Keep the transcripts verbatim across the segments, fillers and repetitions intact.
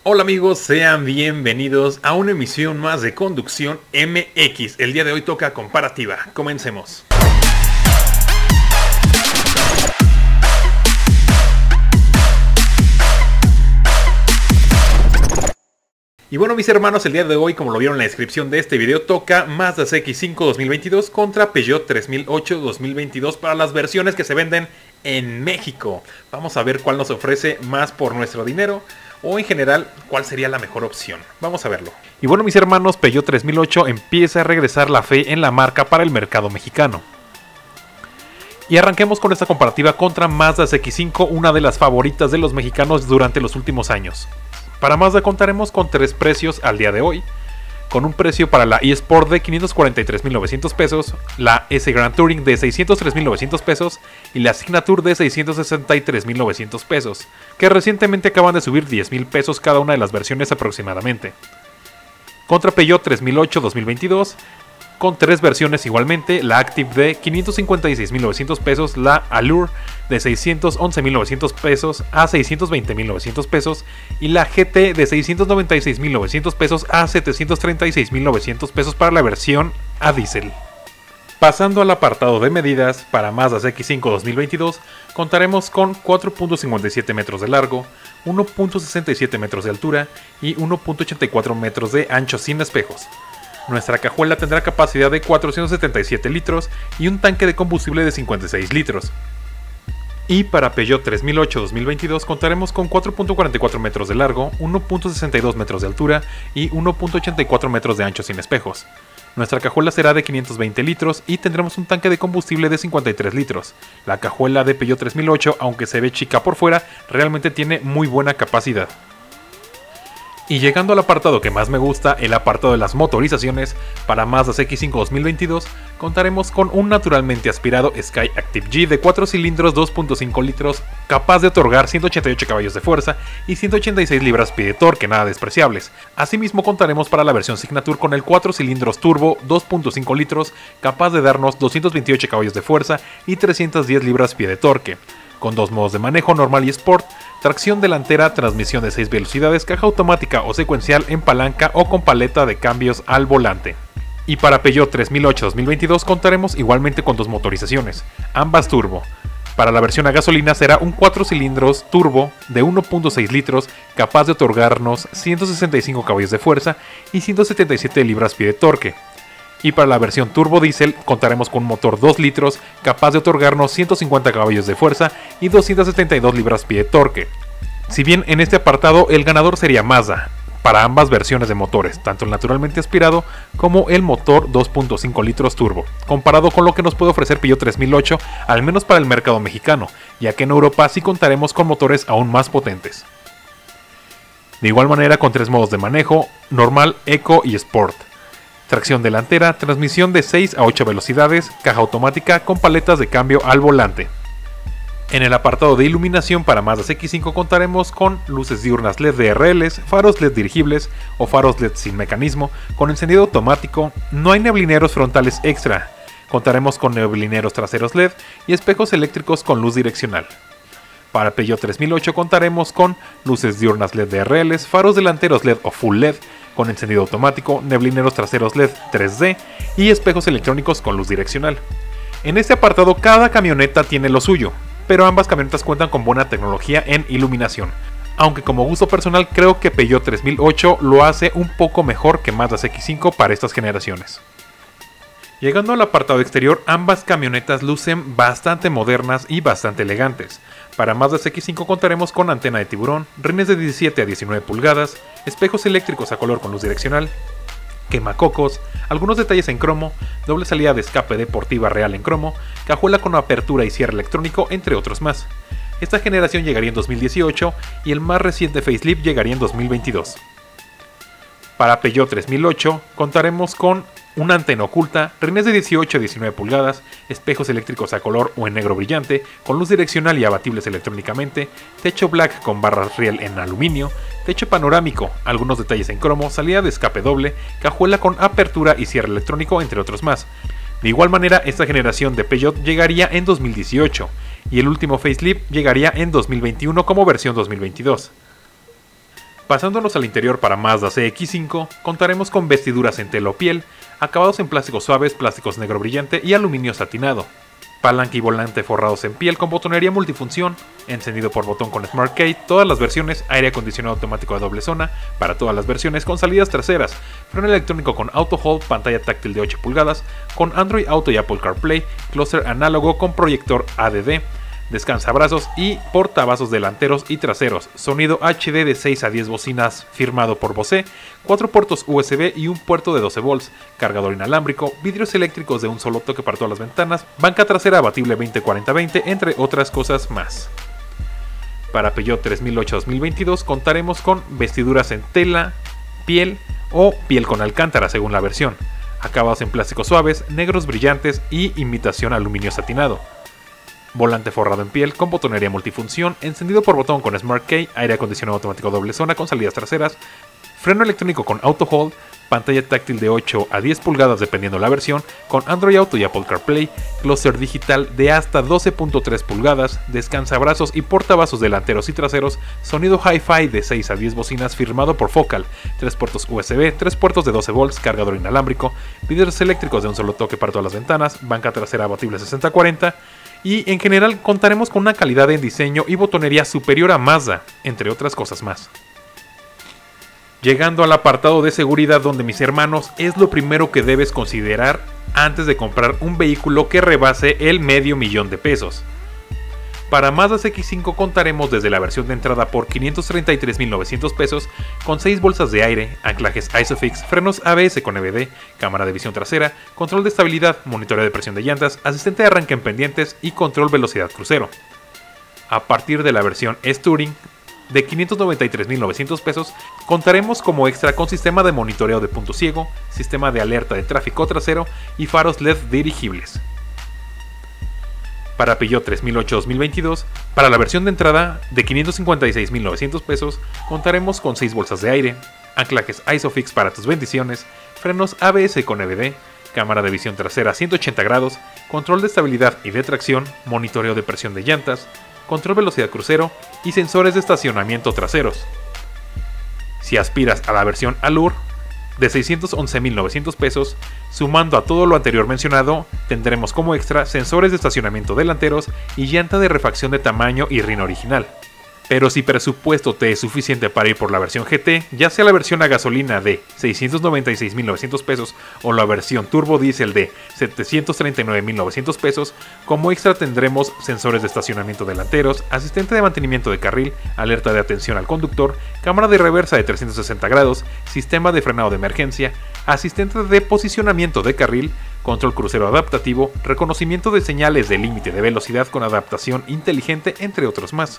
Hola amigos, sean bienvenidos a una emisión más de Conducción M X. El día de hoy toca comparativa. Comencemos. Y bueno mis hermanos, el día de hoy, como lo vieron en la descripción de este video, toca Mazda C X cinco dos mil veintidós contra Peugeot tres mil ocho dos mil veintidós para las versiones que se venden en México. Vamos a ver cuál nos ofrece más por nuestro dinero, o en general, cuál sería la mejor opción. Vamos a verlo. Y bueno mis hermanos, Peugeot tres mil ocho empieza a regresar la fe en la marca para el mercado mexicano. Y arranquemos con esta comparativa contra Mazda C X cinco, una de las favoritas de los mexicanos durante los últimos años. Para Mazda contaremos con tres precios al día de hoy, con un precio para la eSport de quinientos cuarenta y tres mil novecientos pesos, la S Grand Touring de seiscientos tres mil novecientos pesos y la Signature de seiscientos sesenta y tres mil novecientos pesos, que recientemente acaban de subir diez mil pesos cada una de las versiones aproximadamente. Contra Peugeot tres mil ocho dos mil veintidós, con tres versiones igualmente, la Active de quinientos cincuenta y seis mil novecientos pesos, la Allure de seiscientos once mil novecientos pesos a seiscientos veinte mil novecientos pesos y la G T de seiscientos noventa y seis mil novecientos pesos a setecientos treinta y seis mil novecientos pesos para la versión a diésel. Pasando al apartado de medidas, para Mazda C X cinco dos mil veintidós contaremos con cuatro punto cincuenta y siete metros de largo, uno punto sesenta y siete metros de altura y uno punto ochenta y cuatro metros de ancho sin espejos. Nuestra cajuela tendrá capacidad de cuatrocientos setenta y siete litros y un tanque de combustible de cincuenta y seis litros. Y para Peugeot tres mil ocho dos mil veintidós contaremos con cuatro punto cuarenta y cuatro metros de largo, uno punto sesenta y dos metros de altura y uno punto ochenta y cuatro metros de ancho sin espejos. Nuestra cajuela será de quinientos veinte litros y tendremos un tanque de combustible de cincuenta y tres litros. La cajuela de Peugeot tres mil ocho, aunque se ve chica por fuera, realmente tiene muy buena capacidad. Y llegando al apartado que más me gusta, el apartado de las motorizaciones, para Mazda C X cinco dos mil veintidós contaremos con un naturalmente aspirado Sky Active G de cuatro cilindros dos punto cinco litros, capaz de otorgar ciento ochenta y ocho caballos de fuerza y ciento ochenta y seis libras-pie de torque, nada despreciables. Asimismo contaremos para la versión Signature con el cuatro cilindros turbo dos punto cinco litros, capaz de darnos doscientos veintiocho caballos de fuerza y trescientas diez libras-pie de torque, con dos modos de manejo, normal y Sport, tracción delantera, transmisión de seis velocidades, caja automática o secuencial en palanca o con paleta de cambios al volante. Y para Peugeot tres mil ocho dos mil veintidós contaremos igualmente con dos motorizaciones, ambas turbo. Para la versión a gasolina será un cuatro cilindros turbo de uno punto seis litros, capaz de otorgarnos ciento sesenta y cinco caballos de fuerza y ciento setenta y siete libras-pie de torque. Y para la versión turbo diésel contaremos con un motor dos litros capaz de otorgarnos ciento cincuenta caballos de fuerza y doscientas setenta y dos libras-pie de torque. Si bien en este apartado el ganador sería Mazda, para ambas versiones de motores, tanto el naturalmente aspirado como el motor dos punto cinco litros turbo, comparado con lo que nos puede ofrecer Peugeot tres mil ocho, al menos para el mercado mexicano, ya que en Europa sí contaremos con motores aún más potentes. De igual manera con tres modos de manejo, normal, eco y sport. Tracción delantera, transmisión de seis a ocho velocidades, caja automática con paletas de cambio al volante. En el apartado de iluminación para Mazda C X cinco contaremos con luces diurnas L E D D R Ls, faros L E D dirigibles o faros L E D sin mecanismo, con encendido automático, no hay neblineros frontales extra, contaremos con neblineros traseros L E D y espejos eléctricos con luz direccional. Para Peugeot tres mil ocho contaremos con luces diurnas L E D D R Ls, faros delanteros L E D o Full L E D, con encendido automático, neblineros traseros L E D tres D y espejos electrónicos con luz direccional. En este apartado cada camioneta tiene lo suyo, pero ambas camionetas cuentan con buena tecnología en iluminación, aunque como gusto personal creo que Peugeot tres mil ocho lo hace un poco mejor que Mazda C X cinco para estas generaciones. Llegando al apartado exterior, ambas camionetas lucen bastante modernas y bastante elegantes. Para Mazda C X cinco contaremos con antena de tiburón, rines de diecisiete a diecinueve pulgadas, espejos eléctricos a color con luz direccional, quemacocos, algunos detalles en cromo, doble salida de escape deportiva real en cromo, cajuela con apertura y cierre electrónico, entre otros más. Esta generación llegaría en dos mil dieciocho y el más reciente facelift llegaría en dos mil veintidós. Para Peugeot tres mil ocho contaremos con una antena oculta, rines de dieciocho a diecinueve pulgadas, espejos eléctricos a color o en negro brillante, con luz direccional y abatibles electrónicamente, techo black con barras riel en aluminio, techo panorámico, algunos detalles en cromo, salida de escape doble, cajuela con apertura y cierre electrónico, entre otros más. De igual manera, esta generación de Peugeot llegaría en dos mil dieciocho y el último facelift llegaría en dos mil veintiuno como versión dos mil veintidós. Pasándonos al interior para Mazda C X cinco, contaremos con vestiduras en tela o piel, acabados en plásticos suaves, plásticos negro brillante y aluminio satinado. Palanca y volante forrados en piel con botonería multifunción, encendido por botón con Smart Key, todas las versiones, aire acondicionado automático de doble zona, para todas las versiones con salidas traseras, freno electrónico con Auto Hold, pantalla táctil de ocho pulgadas, con Android Auto y Apple CarPlay, clúster análogo con proyector A D D, descansabrazos y portavasos delanteros y traseros, sonido H D de seis a diez bocinas firmado por Bose, cuatro puertos U S B y un puerto de doce volts, cargador inalámbrico, vidrios eléctricos de un solo toque para todas las ventanas, banca trasera abatible veinte cuarenta veinte, entre otras cosas más. Para Peugeot tres mil ocho dos mil veintidós contaremos con vestiduras en tela, piel o piel con alcántara según la versión, acabados en plásticos suaves, negros brillantes y imitación aluminio satinado. Volante forrado en piel con botonería multifunción, encendido por botón con Smart Key, aire acondicionado automático doble zona con salidas traseras, freno electrónico con Auto Hold, pantalla táctil de ocho a diez pulgadas dependiendo la versión, con Android Auto y Apple CarPlay, clúster digital de hasta doce punto tres pulgadas, descansabrazos y portavasos delanteros y traseros, sonido Hi-Fi de seis a diez bocinas firmado por Focal, tres puertos U S B, tres puertos de doce volts, cargador inalámbrico, vidrios eléctricos de un solo toque para todas las ventanas, banca trasera abatible sesenta cuarenta, y en general contaremos con una calidad en diseño y botonería superior a Mazda, entre otras cosas más. Llegando al apartado de seguridad, donde mis hermanos es lo primero que debes considerar antes de comprar un vehículo que rebase el medio millón de pesos. Para Mazda C X cinco contaremos desde la versión de entrada por quinientos treinta y tres mil novecientos pesos con seis bolsas de aire, anclajes ISOFIX, frenos A B S con E B D, cámara de visión trasera, control de estabilidad, monitoreo de presión de llantas, asistente de arranque en pendientes y control velocidad crucero. A partir de la versión S-Touring de quinientos noventa y tres mil novecientos pesos contaremos como extra con sistema de monitoreo de punto ciego, sistema de alerta de tráfico trasero y faros L E D dirigibles. Para Peugeot tres mil ocho dos mil veintidós, para la versión de entrada de quinientos cincuenta y seis mil novecientos pesos, contaremos con seis bolsas de aire, anclajes ISOFIX para tus bendiciones, frenos A B S con E B D, cámara de visión trasera a ciento ochenta grados, control de estabilidad y de tracción, monitoreo de presión de llantas, control velocidad crucero y sensores de estacionamiento traseros. Si aspiras a la versión Allure de seiscientos once mil novecientos pesos, sumando a todo lo anterior mencionado, tendremos como extra sensores de estacionamiento delanteros y llanta de refacción de tamaño y rin original. Pero si presupuesto te es suficiente para ir por la versión G T, ya sea la versión a gasolina de seiscientos noventa y seis mil novecientos pesos o la versión turbo diésel de setecientos treinta y nueve mil novecientos pesos, como extra tendremos sensores de estacionamiento delanteros, asistente de mantenimiento de carril, alerta de atención al conductor, cámara de reversa de trescientos sesenta grados, sistema de frenado de emergencia, asistente de posicionamiento de carril, control crucero adaptativo, reconocimiento de señales de límite de velocidad con adaptación inteligente, entre otros más.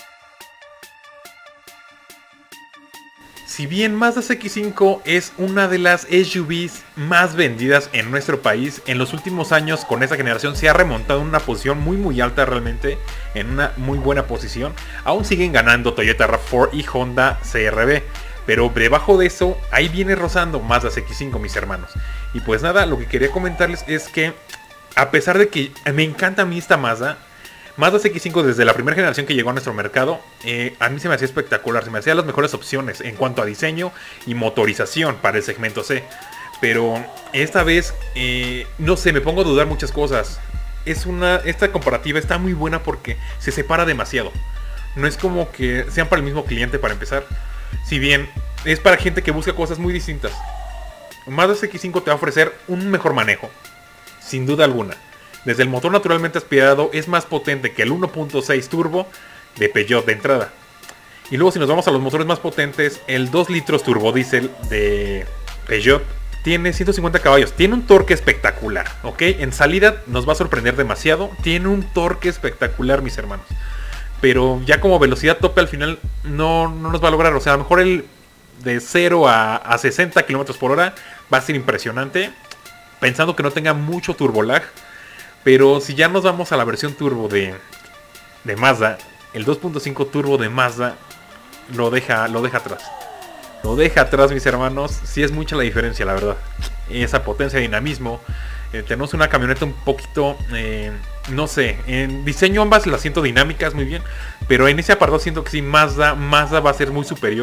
Si bien Mazda C X cinco es una de las S U Vs más vendidas en nuestro país, en los últimos años con esta generación se ha remontado en una posición muy muy alta realmente, en una muy buena posición. Aún siguen ganando Toyota RAV cuatro y Honda C R V, pero debajo de eso ahí viene rozando Mazda C X cinco, mis hermanos. Y pues nada, lo que quería comentarles es que a pesar de que me encanta a mí esta Mazda, Mazda C X cinco desde la primera generación que llegó a nuestro mercado, eh, a mí se me hacía espectacular, se me hacían las mejores opciones en cuanto a diseño y motorización para el segmento C. Pero esta vez, eh, no sé, me pongo a dudar muchas cosas. Es una, esta comparativa está muy buena porque se separa demasiado. No es como que sean para el mismo cliente para empezar. Si bien es para gente que busca cosas muy distintas. Mazda C X cinco te va a ofrecer un mejor manejo, sin duda alguna. Desde el motor naturalmente aspirado es más potente que el uno punto seis turbo de Peugeot de entrada. Y luego si nos vamos a los motores más potentes, el dos litros turbo diésel de Peugeot tiene ciento cincuenta caballos. Tiene un torque espectacular, ¿ok? En salida nos va a sorprender demasiado. Tiene un torque espectacular, mis hermanos. Pero ya como velocidad tope al final no, no nos va a lograr. O sea, a lo mejor el de cero a, a sesenta kilómetros por hora va a ser impresionante, pensando que no tenga mucho turbo lag. Pero si ya nos vamos a la versión turbo de, de Mazda, el dos punto cinco turbo de Mazda lo deja, lo deja atrás. Lo deja atrás, mis hermanos. Sí es mucha la diferencia, la verdad. Esa potencia de dinamismo. Eh, tenemos una camioneta un poquito, eh, no sé, en diseño ambas las siento dinámicas muy bien. Pero en ese apartado siento que sí, Mazda, Mazda va a ser muy superior.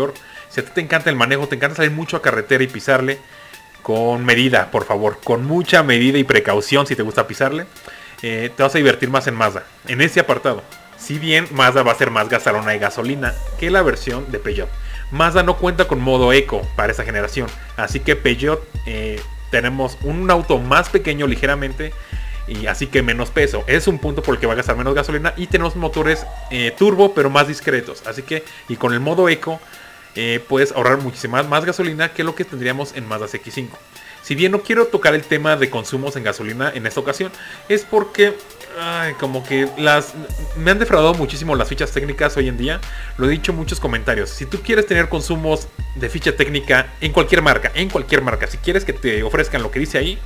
Si a ti te encanta el manejo, te encanta salir mucho a carretera y pisarle, con medida, por favor, con mucha medida y precaución si te gusta pisarle, eh, te vas a divertir más en Mazda, en ese apartado. Si bien Mazda va a ser más gastalona de gasolina que la versión de Peugeot. Mazda no cuenta con modo eco para esta generación, así que Peugeot eh, tenemos un auto más pequeño ligeramente, y así que menos peso. Es un punto por el que va a gastar menos gasolina, y tenemos motores eh, turbo pero más discretos, así que y con el modo eco eh, puedes ahorrar muchísima más gasolina que lo que tendríamos en Mazda C X cinco. Si bien no quiero tocar el tema de consumos en gasolina en esta ocasión, es porque ay, como que las me han defraudado muchísimo las fichas técnicas hoy en día. Lo he dicho en muchos comentarios. Si tú quieres tener consumos de ficha técnica en cualquier marca, en cualquier marca, si quieres que te ofrezcan lo que dice ahí,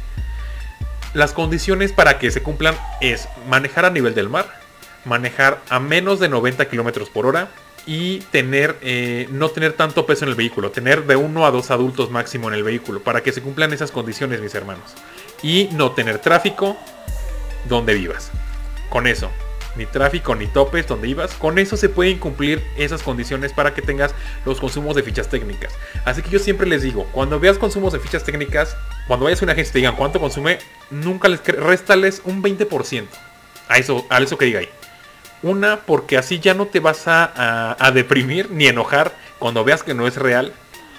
las condiciones para que se cumplan es manejar a nivel del mar, manejar a menos de noventa kilómetros por hora y tener eh, no tener tanto peso en el vehículo, tener de uno a dos adultos máximo en el vehículo, para que se cumplan esas condiciones, mis hermanos. Y no tener tráfico donde vivas. Con eso, ni tráfico ni topes donde ibas, con eso se pueden cumplir esas condiciones para que tengas los consumos de fichas técnicas. Así que yo siempre les digo, cuando veas consumos de fichas técnicas, cuando vayas a una agencia y te digan cuánto consume, nunca les réstales un veinte por ciento a eso, a eso que diga ahí. Una, porque así ya no te vas a, a, a deprimir ni enojar cuando veas que no es real.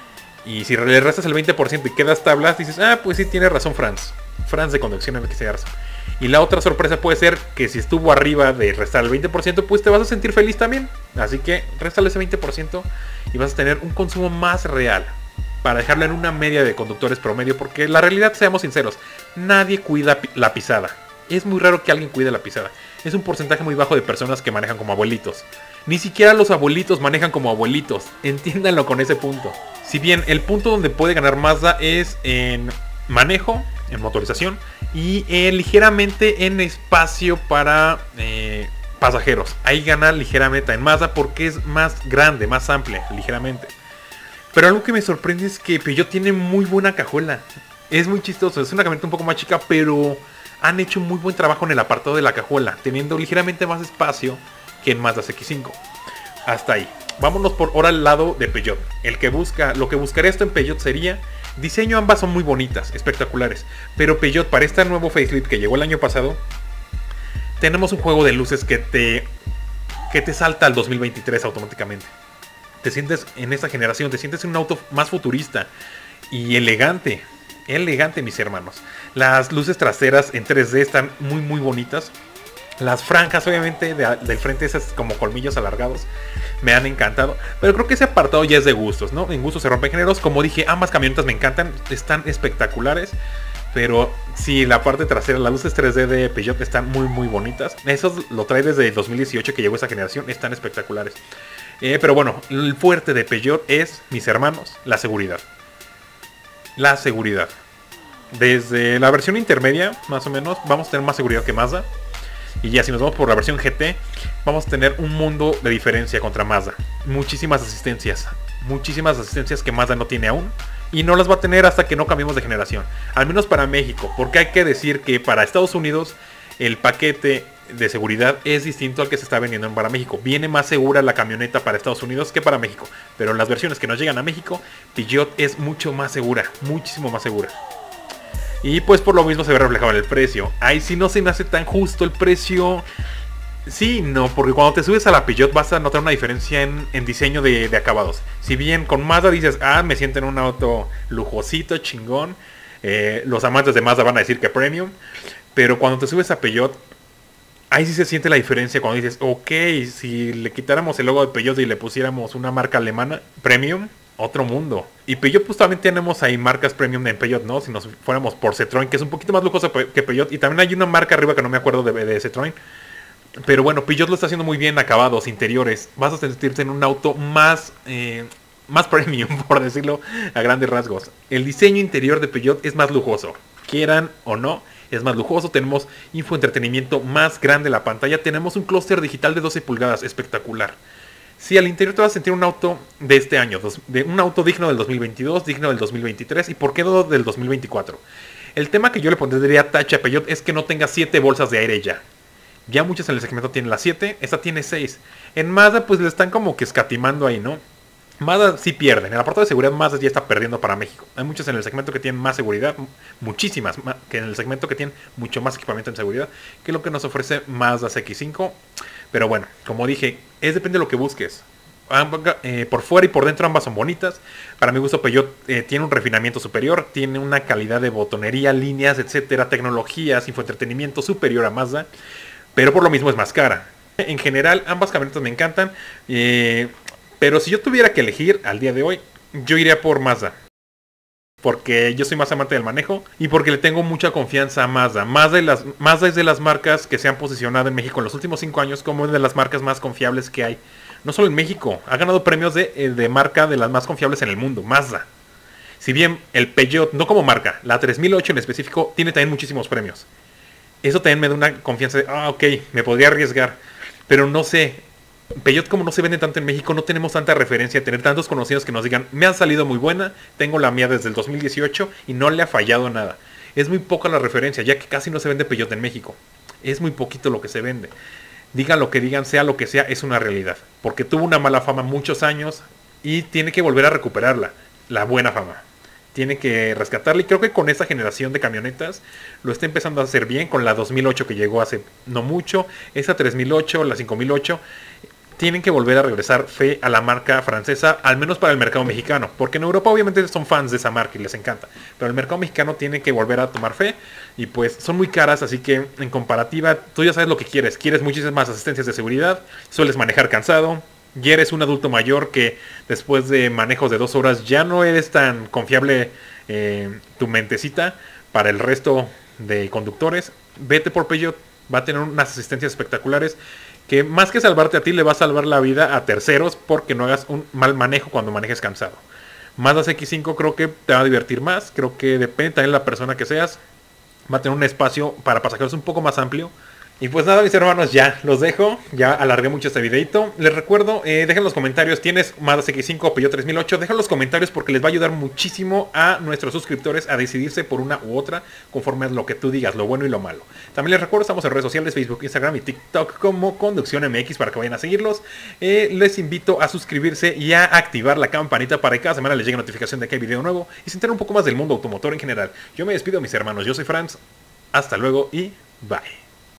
Y si le restas el veinte por ciento y quedas tablas, dices, ah, pues sí, tiene razón Franz. Franz de conducción en el que se da razón. Y la otra sorpresa puede ser que si estuvo arriba de restar el veinte por ciento, pues te vas a sentir feliz también. Así que réstale ese veinte por ciento y vas a tener un consumo más real, para dejarlo en una media de conductores promedio. Porque la realidad, seamos sinceros, nadie cuida la pisada. Es muy raro que alguien cuide la pisada. Es un porcentaje muy bajo de personas que manejan como abuelitos. Ni siquiera los abuelitos manejan como abuelitos. Entiéndanlo con ese punto. Si bien el punto donde puede ganar Mazda es en manejo, en motorización y eh, ligeramente en espacio para eh, pasajeros. Ahí gana ligeramente en Mazda porque es más grande, más amplia, ligeramente. Pero algo que me sorprende es que Peugeot tiene muy buena cajuela. Es muy chistoso, es una camioneta un poco más chica, pero han hecho muy buen trabajo en el apartado de la cajuela, teniendo ligeramente más espacio que en Mazda C X cinco. Hasta ahí. Vámonos por ahora al lado de Peugeot. El que busca, lo que buscaría esto en Peugeot sería diseño. Ambas son muy bonitas, espectaculares, pero Peugeot, para este nuevo facelift que llegó el año pasado, tenemos un juego de luces que te que te salta al dos mil veintitrés automáticamente. Te sientes en esta generación, te sientes en un auto más futurista y elegante. Elegante, mis hermanos. Las luces traseras en tres D están muy muy bonitas. Las franjas, obviamente, de, del frente, esas como colmillos alargados, me han encantado. Pero creo que ese apartado ya es de gustos, ¿no? En gustos se rompen géneros. Como dije, ambas camionetas me encantan, están espectaculares. Pero sí, la parte trasera, las luces tres D de Peugeot están muy muy bonitas. Eso lo trae desde dos mil dieciocho que llegó esa generación, están espectaculares. Eh, pero bueno, el fuerte de Peugeot es, mis hermanos, la seguridad. La seguridad. Desde la versión intermedia, más o menos, vamos a tener más seguridad que Mazda. Y ya si nos vamos por la versión G T, vamos a tener un mundo de diferencia contra Mazda. Muchísimas asistencias. Muchísimas asistencias que Mazda no tiene aún. Y no las va a tener hasta que no cambiemos de generación. Al menos para México. Porque hay que decir que para Estados Unidos el paquete de seguridad es distinto al que se está vendiendo para México. Viene más segura la camioneta para Estados Unidos que para México. Pero en las versiones que nos llegan a México, Peugeot es mucho más segura. Muchísimo más segura. Y pues por lo mismo se ve reflejado en el precio. Ahí sí no se me hace tan justo el precio. Sí, no, porque cuando te subes a la Peugeot vas a notar una diferencia en, en diseño de, de acabados. Si bien con Mazda dices, ah, me siento en un auto lujosito, chingón. Eh, los amantes de Mazda van a decir que premium. Pero cuando te subes a Peugeot, ahí sí se siente la diferencia cuando dices, ok, si le quitáramos el logo de Peugeot y le pusiéramos una marca alemana, premium, otro mundo. Y Peugeot, pues también tenemos ahí marcas premium en Peugeot, ¿no? Si nos fuéramos por Citroën, que es un poquito más lujoso que Peugeot. Y también hay una marca arriba que no me acuerdo de, de Citroën. Pero bueno, Peugeot lo está haciendo muy bien, acabados, interiores. Vas a sentirte en un auto más, eh, más premium, por decirlo a grandes rasgos. El diseño interior de Peugeot es más lujoso. Quieran o no, es más lujoso. Tenemos infoentretenimiento más grande en la pantalla. Tenemos un clúster digital de doce pulgadas, espectacular. Sí, al interior te vas a sentir un auto de este año, dos, de un auto digno del dos mil veintidós, digno del dos mil veintitrés y por qué no del dos mil veinticuatro. El tema que yo le pondría tache a Peugeot es que no tenga siete bolsas de aire ya. Ya muchas en el segmento tienen las siete, esta tiene seis. En Mazda pues le están como que escatimando ahí, ¿no? Mazda sí pierde. En el apartado de seguridad Mazda ya está perdiendo para México. Hay muchos en el segmento que tienen más seguridad, muchísimas, que en el segmento que tienen mucho más equipamiento en seguridad que lo que nos ofrece Mazda C X cinco. Pero bueno, como dije, es depende de lo que busques. Eh, por fuera y por dentro ambas son bonitas. Para mi gusto Peugeot eh, tiene un refinamiento superior, tiene una calidad de botonería, líneas, etcétera, tecnologías, infoentretenimiento superior a Mazda, pero por lo mismo es más cara. En general ambas camionetas me encantan, eh, pero si yo tuviera que elegir al día de hoy, yo iría por Mazda. Porque yo soy más amante del manejo y porque le tengo mucha confianza a Mazda. Mazda, de las, Mazda es de las marcas que se han posicionado en México en los últimos cinco años como una de las marcas más confiables que hay. No solo en México, ha ganado premios de, de marca de las más confiables en el mundo, Mazda. Si bien el Peugeot, no como marca, la tres mil ocho en específico, tiene también muchísimos premios. Eso también me da una confianza de, ah, ok, me podría arriesgar. Pero no sé, Peugeot como no se vende tanto en México, no tenemos tanta referencia de tener tantos conocidos que nos digan, me han salido muy buena, tengo la mía desde el dos mil dieciocho y no le ha fallado nada. Es muy poca la referencia, ya que casi no se vende Peugeot en México. Es muy poquito lo que se vende. Digan lo que digan, sea lo que sea, es una realidad. Porque tuvo una mala fama muchos años y tiene que volver a recuperarla, la buena fama. Tiene que rescatarla y creo que con esta generación de camionetas lo está empezando a hacer bien. Con la dos mil ocho que llegó hace no mucho, esa tres mil ocho, la cinco mil ocho... tienen que volver a regresar fe a la marca francesa, al menos para el mercado mexicano. Porque en Europa obviamente son fans de esa marca y les encanta. Pero el mercado mexicano tiene que volver a tomar fe. Y pues son muy caras, así que en comparativa, tú ya sabes lo que quieres. Quieres muchísimas asistencias de seguridad, sueles manejar cansado, ya eres un adulto mayor que después de manejos de dos horas ya no eres tan confiable eh, tu mentecita para el resto de conductores. Vete por Peugeot, va a tener unas asistencias espectaculares que más que salvarte a ti le va a salvar la vida a terceros porque no hagas un mal manejo cuando manejes cansado. Mazda C X cinco creo que te va a divertir más, creo que depende también de la persona que seas, va a tener un espacio para pasajeros un poco más amplio. Y pues nada, mis hermanos, ya los dejo. Ya alargué mucho este videito. Les recuerdo, eh, dejen los comentarios. ¿Tienes Mazda C X cinco o Peugeot tres mil ocho? Dejen los comentarios porque les va a ayudar muchísimo a nuestros suscriptores a decidirse por una u otra conforme a lo que tú digas, lo bueno y lo malo. También les recuerdo, estamos en redes sociales, Facebook, Instagram y TikTok como Conducción M X para que vayan a seguirlos. Eh, les invito a suscribirse y a activar la campanita para que cada semana les llegue notificación de que hay video nuevo y se enteren un poco más del mundo automotor en general. Yo me despido, mis hermanos. Yo soy Franz. Hasta luego y bye.